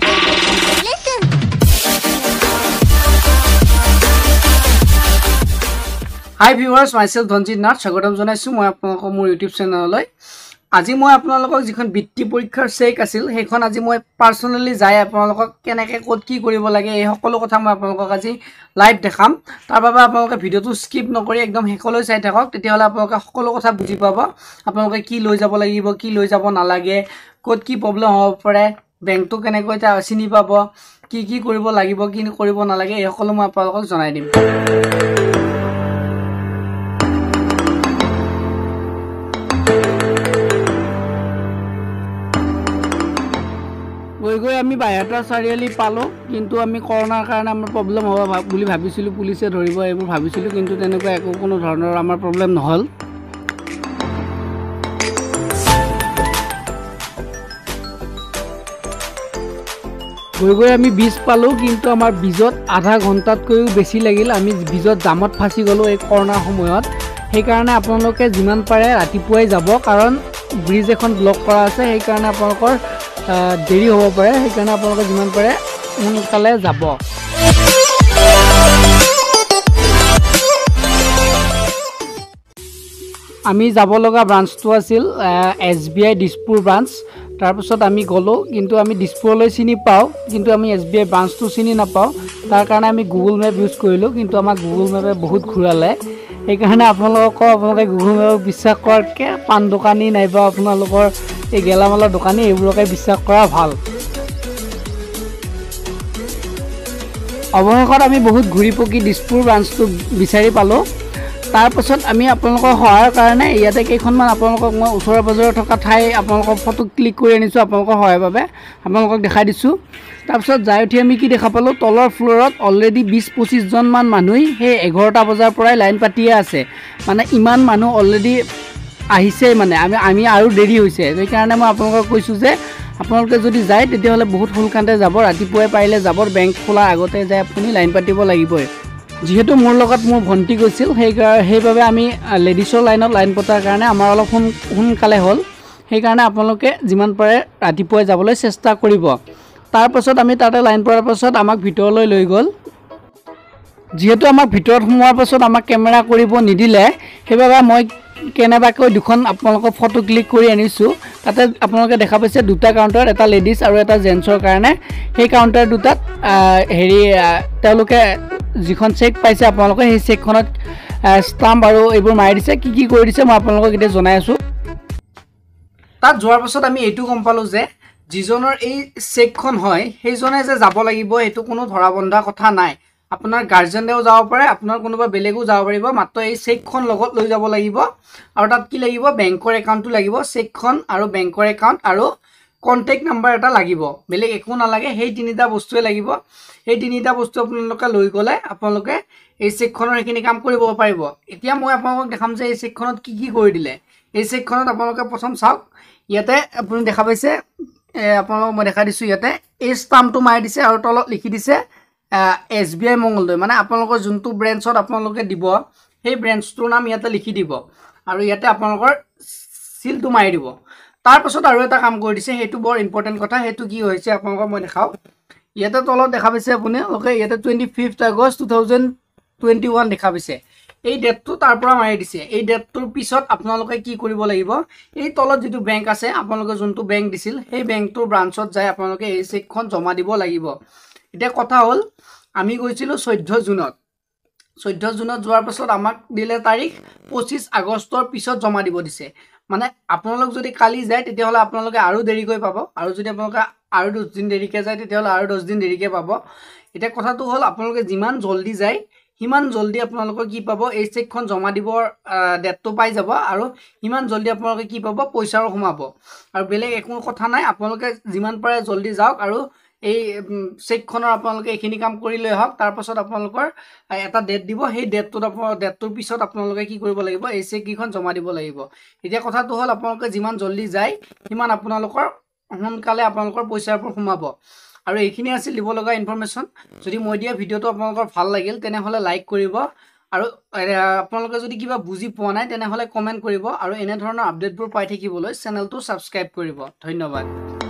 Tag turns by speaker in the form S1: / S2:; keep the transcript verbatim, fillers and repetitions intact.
S1: Hi viewers, myself Dhanjit Nath, স্বাগতম জনাইছো মই আপোনালোকক মোৰ YouTube চেনেললৈ। আজি মই আপোনালোকক যিখন বৃত্তি পৰীক্ষাৰ চেক আছিল সেইখন আজি মই পাৰ্সোনালি যাই আপোনালোকক কেনেকৈ ক'ত কি কৰিব লাগে এই সকলো কথা মই আপোনালোকক আজি লাইভ দেখাম। তাৰ বাবে আপোনালোকে ভিডিওটো স্কিপ নকৰি একদম শেষলৈ চাই থাকক, তেতিয়াহলে আপোনালোকে সকলো কথা বুজি পাব। আপোনালোকে কি লৈ যাব লাগিব, কি লৈ যাব নালাগে, ক'ত কি প্ৰবলেম হ'ব পাৰে, বেংকটো কেনেকৈ চিনি পাব, কি কি কৰিব লাগিব, কি কৰিব নালাগে এই সকলো মই আপোনালোকক জনাই দিম। গৈ গৈ আমি বাইহাটা চাৰিআলি পালো, কিন্তু আমি কৰোনাৰ কাৰণে আমাৰ প্ৰবলেম হ'ব বুলি ভাবিছিলো, পুলিচে ধৰিব এইবোৰ ভাবিছিলো, কিন্তু তেনেকুৱা একো কোনো ধৰণৰ আমাৰ প্ৰবলেম নহল। গৈ গৈ আমি ব্ৰিজ পালো, কিন্তু আমাৰ ব্ৰিজত আধা ঘণ্টাতকৈও বেছি লাগিল। আমি ব্ৰিজত জামত ফাঁচি গলো এই কৰোনাৰ সময়ত। সেইকাৰণে আপোনালোকে যিমান পাৰে ৰাতিপুৱাই যাব, কাৰণ ব্ৰিজ এখন ব্লক কৰা আছে, সেইকাৰণে আপোনালোকৰ দেৰি হ'ব পাৰে। সেইকাৰণে আপোনালোকে যিমান পাৰে সোনকালে যাব। আমি যাব লগা ব্ৰাঞ্চটো আছিল S B I Dispur branch. তাৰপিছত আমি গ'লোঁ, কিন্তু আমি দিছপুৰলৈ চিনি পাওঁ, কিন্তু আমি এছ বি আই ব্ৰাঞ্চটো চিনি নাপাওঁ। তাৰ কাৰণে আমি গুগল মেপ ইউজ কৰিলোঁ, কিন্তু আমাক গুগল মেপে বহুত ঘূৰালে। সেইকাৰণে আপোনালোকক আপোনালোকে গুগল মেপক বিশ্বাস কৰাতকৈ পাণ দোকানী নাইবা আপোনালোকৰ এই গেলামালৰ দোকানী এইবোৰকে বিশ্বাস কৰা ভাল। অৱশেষত আমি বহুত ঘূৰি পকি দিছপুৰ ব্ৰাঞ্চটো বিচাৰি পালোঁ। তাৰপাছত আমি আপোনালোকৰ সহায়ৰ কাৰণে ইয়াতে কেইখনমান আপোনালোকক মই ওচৰে পাজৰে থকা ঠাই আপোনালোকৰ ফটো ক্লিক কৰি আনিছোঁ আপোনালোকৰ সহায়ৰ বাবে, আপোনালোকক দেখাই দিছোঁ। তাৰপিছত যাই উঠি আমি কি দেখা পালোঁ, তলৰ ফ্ল'ৰত অলৰেডি বিছ পঁচিছজনমান মানুহেই সেই এঘাৰটা বজাৰ পৰাই লাইন পাতিয়ে আছে। মানে ইমান মানুহ অলৰেডি আহিছেই, মানে আমি আমি আৰু দেৰি হৈছে। সেইকাৰণে মই আপোনালোকক কৈছোঁ যে আপোনালোকে যদি যায় তেতিয়াহ'লে বহুত সোনকালে যাব, ৰাতিপুৱাই পাৰিলে যাব, বেংক খোলাৰ আগতে যাই আপুনি লাইন পাতিব লাগিবই। যিহেতু মোৰ লগত মোৰ ভণ্টি গৈছিল, সেইকাৰণে সেইবাবে আমি লেডিছৰ লাইনত লাইন পতাৰ কাৰণে আমাৰ অলপ সোন সোনকালে হ'ল। সেইকাৰণে আপোনালোকে যিমান পাৰে ৰাতিপুৱাই যাবলৈ চেষ্টা কৰিব। তাৰপাছত আমি তাতে লাইন পতাৰ পাছত আমাক ভিতৰলৈ লৈ গ'ল। যিহেতু আমাক ভিতৰত সোমোৱাৰ পাছত আমাক কেমেৰা কৰিব নিদিলে, সেইবাবে মই কেনেবাকৈ দুখন আপোনালোকক ফটো ক্লিক কৰি আনিছোঁ। তাতে আপোনালোকে দেখা পাইছে দুটা কাউণ্টাৰ, এটা লেডিজ আৰু এটা জেণ্টছৰ কাৰণে। সেই কাউণ্টাৰ দুটাত হেৰি তেওঁলোকে যিখন চেক পাইছে আপোনালোকে সেই চেকখনত ষ্টাম্প আৰু এইবোৰ মাৰি দিছে। কি কি কৰি দিছে মই আপোনালোকক এতিয়া জনাই আছোঁ। তাত যোৱাৰ পাছত আমি এইটো গম পালোঁ যে যিজনৰ এই চেকখন হয় সেইজনে যে যাব লাগিব সেইটো কোনো ধৰা বন্ধা কথা নাই। আপোনাৰ গাৰ্জেনেও যাব পাৰে, আপোনাৰ কোনোবা বেলেগো যাব পাৰিব, মাত্ৰ এই চেকখন লগত লৈ যাব লাগিব। আৰু তাত কি লাগিব, বেংকৰ একাউণ্টটো লাগিব, চেকখন আৰু বেংকৰ একাউণ্ট আৰু কণ্টেক্ট নাম্বাৰ এটা লাগিব, বেলেগ একো নালাগে। সেই তিনিটা বস্তুৱে লাগিব। সেই তিনিটা বস্তু আপোনালোকে লৈ গ'লে আপোনালোকে এই চেকখনৰ সেইখিনি কাম কৰিব পাৰিব। এতিয়া মই আপোনালোকক দেখাম যে এই চেকখনত কি কি কৰি দিলে। এই চেকখনত আপোনালোকে প্ৰথম চাওক, ইয়াতে আপুনি দেখা পাইছে, আপোনালোকক মই দেখাই দিছোঁ, ইয়াতে এই ষ্টাম্পটো মাৰি দিছে আৰু তলত লিখি দিছে এছ বি আই মংগলদৈ। মানে আপোনালোকৰ যোনটো ব্ৰেঞ্চত আপোনালোকে দিব সেই ব্ৰেঞ্চটোৰ নাম ইয়াতে লিখি দিব আৰু ইয়াতে আপোনালোকৰ চিলটো মাৰি দিব। তাৰপাছত আৰু এটা কাম কৰি দিছে, সেইটো বৰ ইম্পৰ্টেণ্ট কথা। সেইটো কি হৈছে আপোনালোকক মই দেখাওঁ। ইয়াতে তলত দেখা পাইছে আপোনালোকে, ইয়াতে twenty fifth August two thousand twenty one দেখা পাইছে। এই ডেটটো তাৰ পৰা মাৰি দিছে। এই ডেটটোৰ পিছত আপোনালোকে কি কৰিব লাগিব, এই তলত যিটো বেংক আছে আপোনালোকে যোনটো বেংক দিছিল সেই বেংকটোৰ ব্ৰাঞ্চত যাই আপোনালোকে এই চেকখন জমা দিব লাগিব। এতিয়া কথা হ'ল, আমি গৈছিলোঁ চৈধ্য জুনত। চৈধ্য জুনত যোৱাৰ পাছত আমাক দিলে তাৰিখ পঁচিছ আগষ্টৰ পিছত জমা দিব দিছে। মানে আপোনালোক যদি কালি যায় তেতিয়াহ'লে আপোনালোকে আৰু দেৰিকৈ পাব, আৰু যদি আপোনালোকে আৰু দহ দিন দেৰিকৈ যায় তেতিয়াহ'লে আৰু দহ দিন দেৰিকৈ পাব। এতিয়া কথাটো হ'ল, আপোনালোকে যিমান জল্দি যায় সিমান জল্দি আপোনালোকে কি পাব, এই চেকখন জমা দিবৰ ডেটটো পাই যাব, আৰু সিমান জল্দি আপোনালোকে কি পাব, পইচাও সোমাব। আৰু বেলেগ একো কথা নাই, আপোনালোকে যিমান পাৰে জল্দি যাওক আৰু এই চেকখনৰ আপোনালোকে এইখিনি কাম কৰি লৈ আহক। তাৰপাছত আপোনালোকৰ এটা ডেট দিব, সেই ডেটটোত আপোনাৰ ডেটটোৰ পিছত আপোনালোকে কি কৰিব লাগিব, এই চেককেইখন জমা দিব লাগিব। এতিয়া কথাটো হ'ল, আপোনালোকে যিমান জল্দি যায় সিমান আপোনালোকৰ সোনকালে আপোনালোকৰ পইচাবোৰ সোমাব। আৰু এইখিনি আছিল দিব লগা ইনফৰমেশ্যন। যদি মই দিয়া ভিডিঅ'টো আপোনালোকৰ ভাল লাগিল তেনেহ'লে লাইক কৰিব, আৰু আপোনালোকে যদি কিবা বুজি পোৱা নাই তেনেহ'লে কমেণ্ট কৰিব, আৰু এনে ধৰণৰ আপডেটবোৰ পাই থাকিবলৈ চেনেলটো ছাবস্ক্ৰাইব কৰিব। ধন্যবাদ।